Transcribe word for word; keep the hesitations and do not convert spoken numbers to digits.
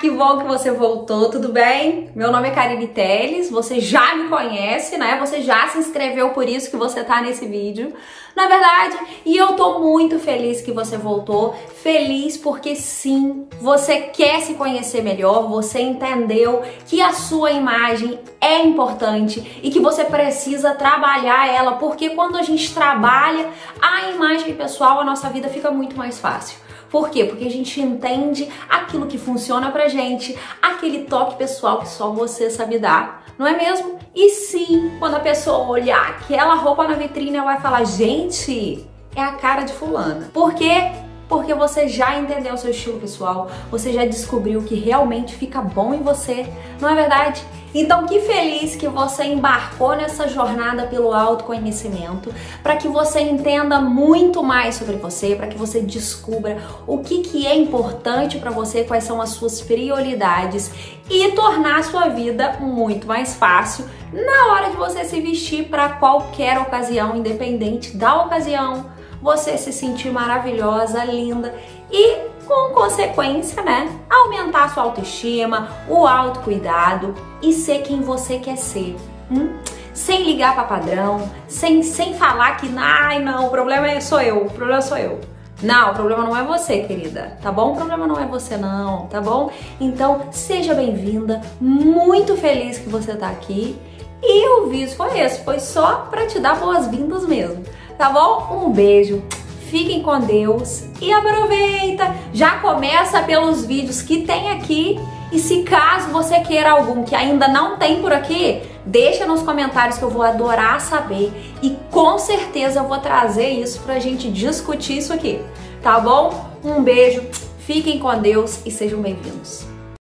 que bom que você voltou, tudo bem? Meu nome é Karine Teles, você já me conhece, né? Você já se inscreveu, por isso que você tá nesse vídeo, na verdade, e eu tô muito feliz que você voltou, feliz porque sim, você quer se conhecer melhor, você entendeu que a sua imagem é importante e que você precisa trabalhar ela, porque quando a gente trabalha a imagem pessoal, a nossa vida fica muito mais fácil. Por quê? Porque a gente entende aquilo que funciona pra gente, aquele toque pessoal que só você sabe dar, não é mesmo? E sim, quando a pessoa olhar aquela roupa na vitrine, ela vai falar, gente, é a cara de fulana. Por quê? Porque você já entendeu o seu estilo pessoal, você já descobriu o que realmente fica bom em você, não é verdade? Então, que feliz que você embarcou nessa jornada pelo autoconhecimento, para que você entenda muito mais sobre você, para que você descubra o que, que é importante para você, quais são as suas prioridades e tornar a sua vida muito mais fácil na hora de você se vestir para qualquer ocasião, independente da ocasião, você se sentir maravilhosa, linda e, com consequência, né, aumentar a sua autoestima, o autocuidado e ser quem você quer ser. Hum? Sem ligar para padrão, sem, sem falar que, ai não, o problema é, sou eu, o problema sou eu. Não, o problema não é você, querida, tá bom? O problema não é você não, tá bom? Então, seja bem-vinda, muito feliz que você tá aqui. E o vídeo foi esse, foi só para te dar boas-vindas mesmo, tá bom? Um beijo, fiquem com Deus e aproveita! Já começa pelos vídeos que tem aqui e se caso você queira algum que ainda não tem por aqui, deixa nos comentários que eu vou adorar saber e com certeza eu vou trazer isso pra gente discutir isso aqui, tá bom? Um beijo, fiquem com Deus e sejam bem-vindos!